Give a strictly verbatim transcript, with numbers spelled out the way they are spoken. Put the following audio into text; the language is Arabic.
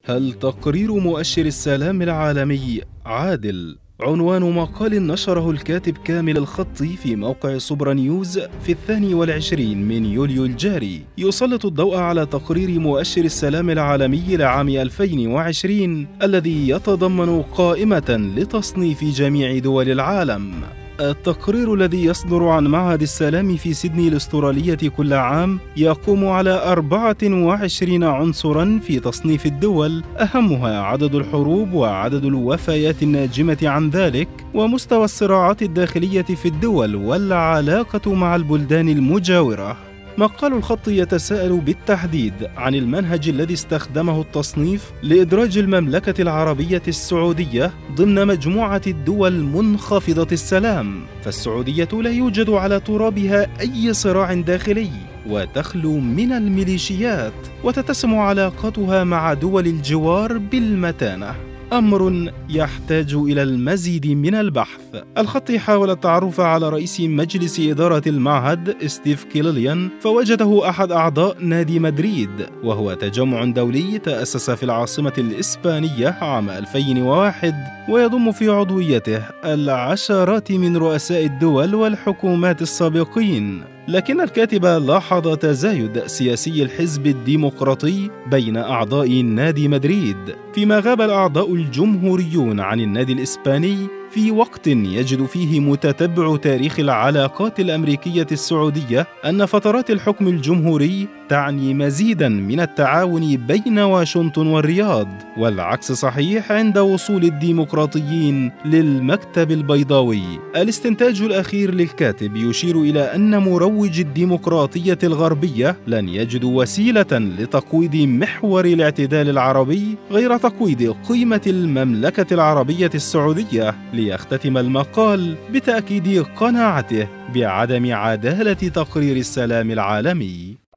هل تقرير مؤشر السلام العالمي عادل؟ عنوان مقال نشره الكاتب كامل الخطي في موقع صبرا نيوز في الثاني والعشرين من يوليو الجاري، يسلط الضوء على تقرير مؤشر السلام العالمي لعام ألفين وعشرين الذي يتضمن قائمة لتصنيف جميع دول العالم. التقرير الذي يصدر عن معهد السلام في سيدني الأسترالية كل عام يقوم على أربعة وعشرين عنصراً في تصنيف الدول، أهمها عدد الحروب وعدد الوفيات الناجمة عن ذلك ومستوى الصراعات الداخلية في الدول والعلاقة مع البلدان المجاورة. مقال الخط يتساءل بالتحديد عن المنهج الذي استخدمه التصنيف لإدراج المملكة العربية السعودية ضمن مجموعة الدول منخفضة السلام، فالسعودية لا يوجد على ترابها أي صراع داخلي وتخلو من الميليشيات، وتتسم علاقتها مع دول الجوار بالمتانة، أمر يحتاج إلى المزيد من البحث. الخط حاول التعرف على رئيس مجلس إدارة المعهد ستيف كيليان، فوجده أحد أعضاء نادي مدريد، وهو تجمع دولي تأسس في العاصمة الإسبانية عام ألفين وواحد ويضم في عضويته العشرات من رؤساء الدول والحكومات السابقين. لكن الكاتب لاحظ تزايد سياسي الحزب الديمقراطي بين أعضاء نادي مدريد، فيما غاب الأعضاء الجمهوريون عن النادي الإسباني في وقت يجد فيه متتبع تاريخ العلاقات الأمريكية السعودية أن فترات الحكم الجمهوري تعني مزيداً من التعاون بين واشنطن والرياض، والعكس صحيح عند وصول الديمقراطيين للمكتب البيضاوي. الاستنتاج الأخير للكاتب يشير إلى أن مروج الديمقراطية الغربية لن يجدوا وسيلة لتقويض محور الاعتدال العربي غير تقويض قيمة المملكة العربية السعودية، ليختتم المقال بتأكيد قناعته بعدم عدالة تقرير السلام العالمي.